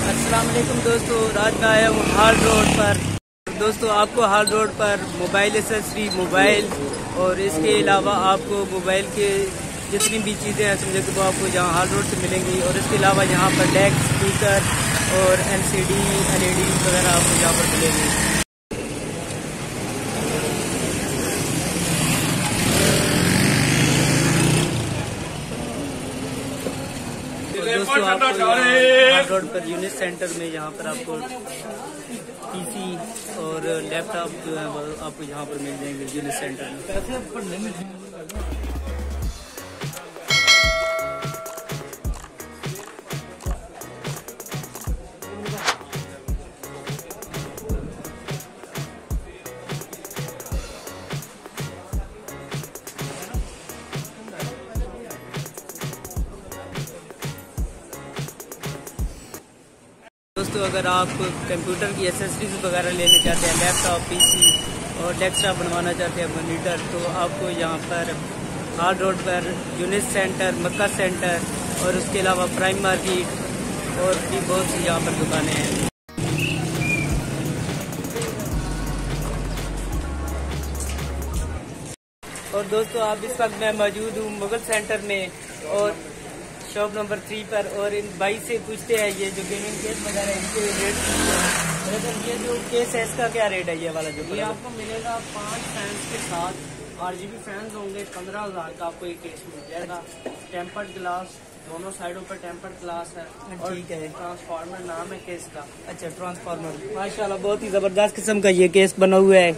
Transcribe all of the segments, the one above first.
अस्सलाम वालेकुम दोस्तों, आज मैं आया हूँ हाल रोड पर। दोस्तों आपको हाल रोड पर मोबाइल एसेसरी, मोबाइल और इसके अलावा आपको मोबाइल के जितनी भी चीज़ें हैं समझे कि वो आपको यहाँ हाल रोड से मिलेंगी। और इसके अलावा यहाँ पर डेस्क, स्पीकर और LCD, LED वगैरह आपको यहाँ पर मिलेंगी। दोस्तों आपको हाल रोड पर यूनिट सेंटर में यहाँ पर आपको PC और लैपटॉप जो है वो आपको यहाँ पर मिल जाएंगे यूनिट सेंटर में। दोस्तों अगर आप कंप्यूटर की एसेसरीज वगैरह लेना चाहते हैं, लैपटॉप, PC और डेस्कटॉप बनवाना चाहते हैं, मॉनिटर, तो आपको यहाँ पर हाल रोड पर यूनिट सेंटर, मक्का सेंटर और उसके अलावा प्राइम मार्केट और भी बहुत सी यहाँ पर दुकानें हैं। और दोस्तों आप इस वक्त मैं मौजूद हूँ मुगल सेंटर में और शॉप नंबर 3 पर। और इन भाई से पूछते हैं ये जो गेमिंग केस वगैरह इनके रेट, ये जो केस है इसका क्या रेट है? ये वाला जो ये आपको मिलेगा 5 फैंस के साथ, RGB फैंस होंगे, 15,000 का आपको ये केस मिल जाएगा। टेम्पर्ड ग्लास, दोनों साइडों पर टेम्पर्ड ग्लास है। ठीक है, ट्रांसफार्मर नाम है केस का। अच्छा, ट्रांसफार्मर, माशाल्लाह बहुत ही जबरदस्त किस्म का ये केस बना हुआ है।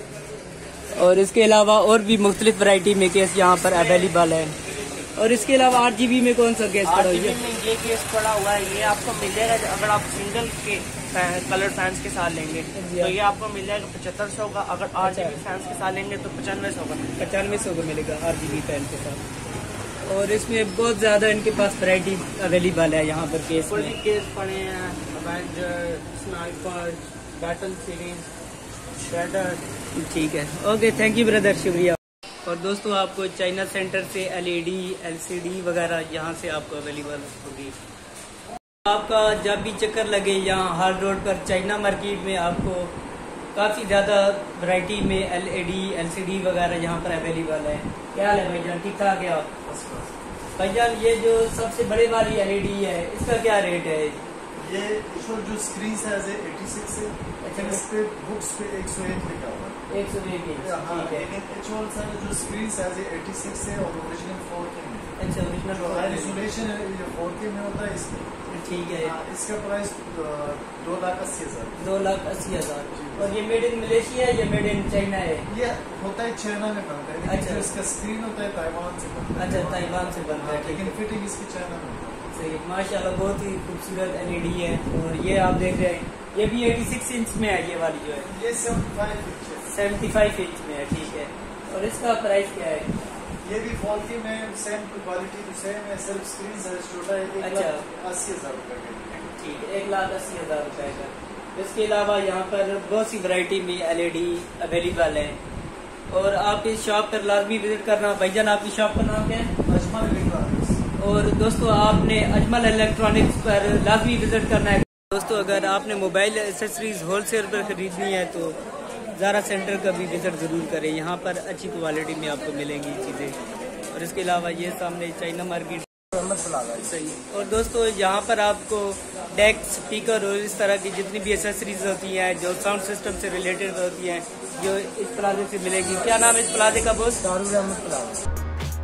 और इसके अलावा और भी मुख्तलिफ वैरायटी में केस यहाँ पर अवेलेबल है। और इसके अलावा RGB में कौन सा केस पड़ा हुआ है? में ये केस पड़ा हुआ है, ये आपको मिल जाएगा अगर आप सिंगल के कलर फैंस के साथ लेंगे तो ये आपको मिल जाएगा 7500 का। अगर RGB फैंस के साथ लेंगे तो 9500 का। 9500 का मिलेगा RGB फैन के साथ। और इसमें बहुत ज्यादा इनके पास वैरायटी अवेलेबल है यहाँ पर केस में। केस पड़े हैं, अवेंजर, स्नाइपर, बैटल सीरीज, शेडर। ठीक है, ओके, थैंक यू ब्रदर, शुक्रिया। और दोस्तों आपको चाइना सेंटर से LED, LCD वगैरह यहाँ से आपको अवेलेबल होगी। आपका जब भी चक्कर लगे यहाँ हाल रोड पर चाइना मार्केट में आपको काफ़ी ज़्यादा वैरायटी में LED, LCD वगैरह यहाँ पर अवेलेबल है। क्या हाल है भाईजान, ठीक ठाक है आप? भाईजान ये जो सबसे बड़े वाली LED है इसका क्या रेट है? ये जो स्क्रीन साइज है 86 है। अच्छा, इस पे बुक्स पे 101 लिखा हुआ है। 101 इंच, ठीक है। एक्चुअल जो स्क्रीन साइज है 86 है और ओरिजिनल 4K में। अच्छा, ओरिजिनल हाई रेजोल्यूशन है, ये 4K में होता है इसमें। ठीक है। इसका प्राइस 2,80,000। 2,80,000। और ये मेड इन मलेशिया है या मेड इन चाइना है? ये होता है चाइना में बनता है। अच्छा, इसका स्क्रीन होता है ताइवान से बनता है। अच्छा, ताइवान से बनता है, लेकिन फिटिंग इसकी चाइना में। सही, माशाल्लाह बहुत ही खूबसूरत LED है। और ये आप देख रहे हैं ये भी 86 इंच में है, ये वाली जो है ये 75 इंच है। 75 इंच में है, ठीक है। और इसका प्राइस क्या है? ये भी 4K में सेम क्वालिटी तो सेम है, सिर्फ स्क्रीन साइज छोटा है। 1,80,000 रुपए का। ठीक है, 1,80,000 रुपए का। इसके अलावा यहाँ पर बहुत सी वैरायटी में LED अवेलेबल है। और आप इस शॉप पर लाजमी विजिट करना। भाईजान आपकी शॉप का नाम क्या है? अजमल इलेक्ट्रॉनिक्स। और दोस्तों आपने अजमल इलेक्ट्रॉनिक्स पर लाजमी विजिट करना है। दोस्तों अगर आपने मोबाइल एसेसरीज होलसेल पर खरीदनी है तो ज़ारा सेंटर का भी विजिट ज़रूर करें। यहाँ पर अच्छी क्वालिटी में आपको मिलेंगी चीज़ें। और इसके अलावा ये सामने चाइना मार्केट सही। और दोस्तों यहाँ पर आपको डेस्क, स्पीकर और इस तरह की जितनी भी एसेसरीज होती हैं जो साउंड सिस्टम से रिलेटेड होती हैं जो इस प्लाजे से मिलेगी। क्या नाम है इस प्लाजे का बॉस? दारुल अहमद प्लाजा।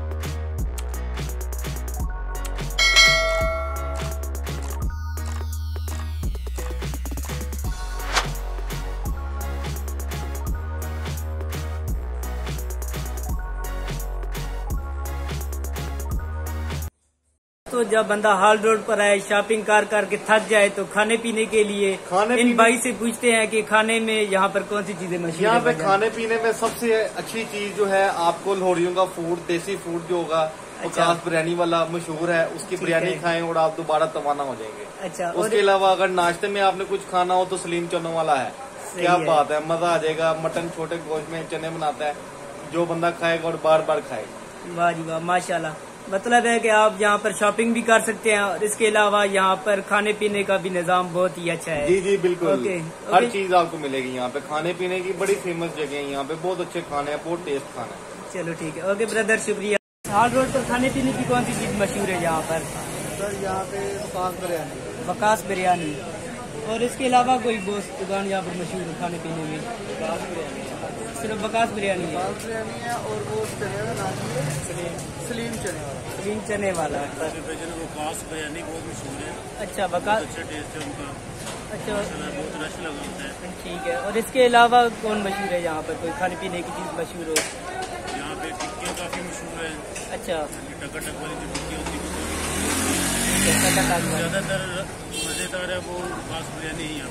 तो जब बंदा हाल रोड पर आए, शॉपिंग करके थक जाए तो खाने पीने के लिए इन भाई से पूछते हैं कि खाने में यहाँ पर कौन सी चीजें मशहूर है? यहाँ पे खाने पीने में सबसे अच्छी चीज जो है आपको लोहड़ियों का फूड, देसी फूड जो होगा वो खास बिरयानी वाला मशहूर है। उसकी बिरयानी खाएं और आप दोबारा तवाना हो जाएंगे। अच्छा, उसके अलावा अगर नाश्ते में आपने कुछ खाना हो तो सलीम चनों वाला है। क्या बात है, मजा आ जाएगा। मटन छोटे गोश्त में चने बनाता है, जो बंदा खाएगा और बार बार खाएगा। वाह जी वाह, माशाल्लाह। मतलब है कि आप यहाँ पर शॉपिंग भी कर सकते हैं और इसके अलावा यहाँ पर खाने पीने का भी निजाम बहुत ही अच्छा है। जी जी बिल्कुल। ओके, हर चीज आपको मिलेगी यहाँ पे। खाने पीने की बड़ी फेमस जगह है यहाँ पे, बहुत अच्छे खाने हैं, बहुत टेस्ट खाना है। चलो ठीक है, ओके ब्रदर, शुक्रिया। हाल रोड पर खाने पीने की कौन सी चीज मशहूर है यहाँ पर? सर यहाँ पे वकास बिरयानी। वकास बिरयानी। और इसके अलावा कोई दोस्त दुकान यहाँ पर मशहूर है खाने पीने में? वकास बिरयानी सिर्फ वकास बिरयानी है? वकास बिरयानी है और वो चने का नाम है सलीम चने वाला। सलीम चने वाला। वकास बिरयानी बहुत मशहूर है। अच्छा, वकास, अच्छा टेस्ट है उनका। अच्छा, बहुत रश लगा होता है। ठीक है। और इसके अलावा कौन मशहूर है यहाँ पर, कोई खाने पीने की चीज मशहूर हो? यहाँ पे टिक्कियाँ काफी मशहूर है। अच्छा, टक वाली जो टिक्की होती है ज्यादातर मजेदार है, वो वकास बिरयानी ही है।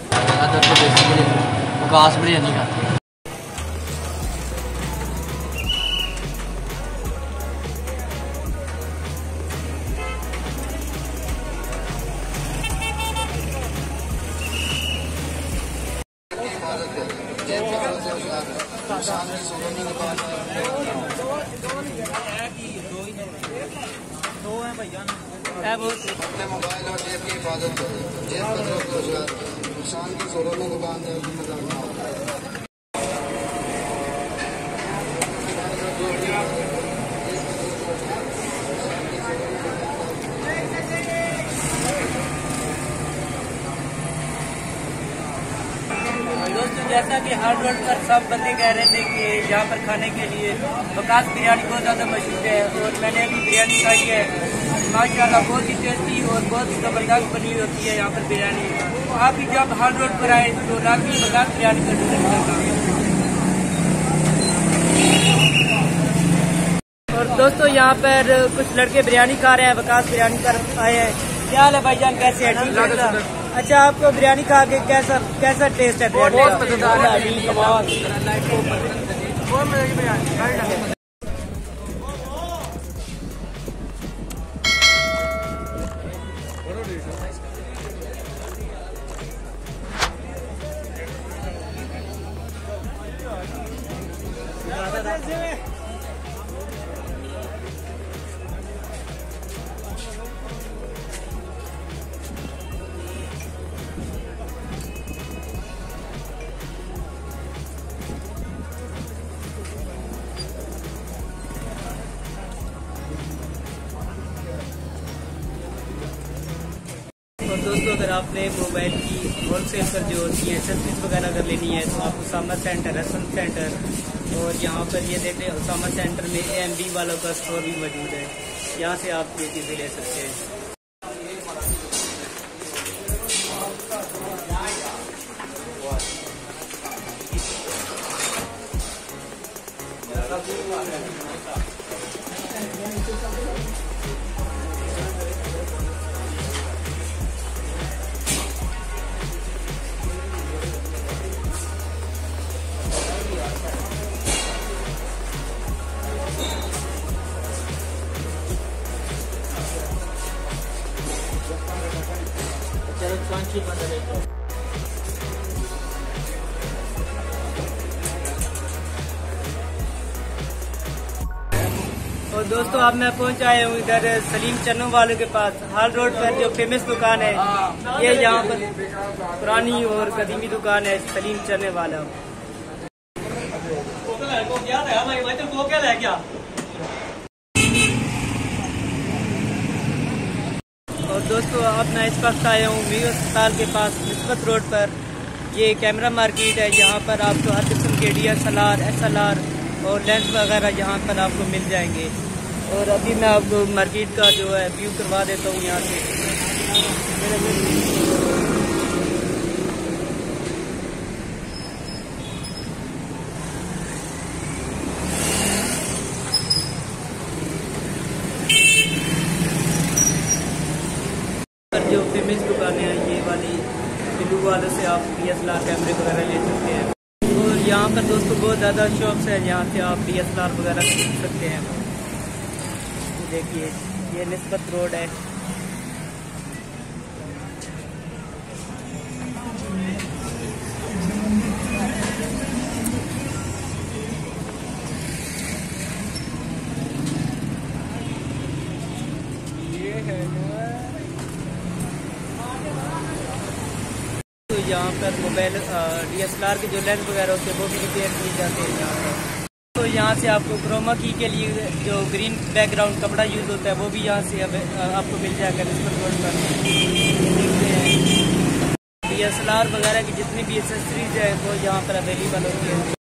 वकास बिरयानी खाते हैं। अपने मोबाइल और जेब की हिफाजत करें। जेब खतरों से होशियार है। नुकसान की जोरों में दुकान है, जिम्मेदार ना हो। दोस्तों, जैसा कि हार्ड रोड पर सब बंदे कह रहे थे कि यहाँ पर खाने के लिए वकास बिरयानी बहुत ज़्यादा मशहूर है और मैंने अभी बिरयानी खाई है, माशाल्लाह बहुत ही टेस्टी और बहुत ही ज़बरदस्त बनी हुई होती है यहाँ पर बिरयानी। तो आप भी जब हार्ड रोड पर आए तो लाजमी वकास बिरयानी का विजिट करना। और दोस्तों, यहाँ पर कुछ लड़के बिरयानी खा रहे हैं, वकास बिरयानी कर आए हैं। क्या हाल है भाईजान, कैसे हैं? ठीक है। अच्छा, आपको बिरयानी खा के कैसा टेस्ट है बिरयानी का? बहुत मजेदार। और दोस्तों, अगर आपने मोबाइल की होलसेल पर जो होती है एक्सेसरीज वगैरह अगर लेनी है तो आप उसामा सेंटर, हसन सेंटर और यहाँ पर ये देते हैं उसामा सेंटर में AMD वालों का स्टोर भी मौजूद है। यहाँ से आप ये चीज़ें ले सकते हैं। और दोस्तों, अब मैं पहुंच आया हूँ इधर सलीम चन्नों वालों के पास। हाल रोड पर जो फेमस दुकान है, ये यहाँ पर पुरानी और कदीमी दुकान है सलीम चन्ने वाला। और दोस्तों, अब मैं इस वक्त आया हूँ मीर अस्पताल के पास निस्बत रोड पर। ये कैमरा मार्केट है, यहाँ पर आपको हर किस्म के DSLR, SLR और लेंस वगैरह यहाँ पर आपको मिल जाएंगे। और अभी मैं आपको मार्केट का जो है व्यू करवा देता हूँ यहाँ से। पर जो फेमस दुकानें हैं, ये वाली बिल्लू वालों से आप DSLR कैमरे वगैरह ले सकते हैं। और यहाँ पर दोस्तों बहुत ज़्यादा शॉप्स हैं, यहाँ से आप DSLR वगैरह खरीद सकते हैं। देखिए, ये निस्बत रोड है। यहाँ पर मोबाइल DSLR के जो लेंस वगैरह होते हैं वो भी रिपेयर किए जाते हैं यहाँ पर। तो यहाँ से आपको क्रोमा की के लिए जो ग्रीन बैकग्राउंड कपड़ा यूज़ होता है वो भी यहाँ से अब आपको मिल जाएगा। इस पर गौर कर देखते हैं DSLR वगैरह की जितनी भी एक्सेसरीज है वो यहाँ पर अवेलेबल होती है।